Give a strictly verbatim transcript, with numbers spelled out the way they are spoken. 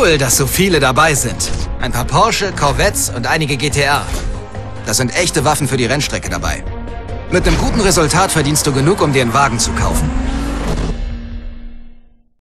Cool, dass so viele dabei sind. Ein paar Porsche, Corvettes und einige G T R. Das sind echte Waffen für die Rennstrecke dabei. Mit einem guten Resultat verdienst du genug, um dir einen Wagen zu kaufen.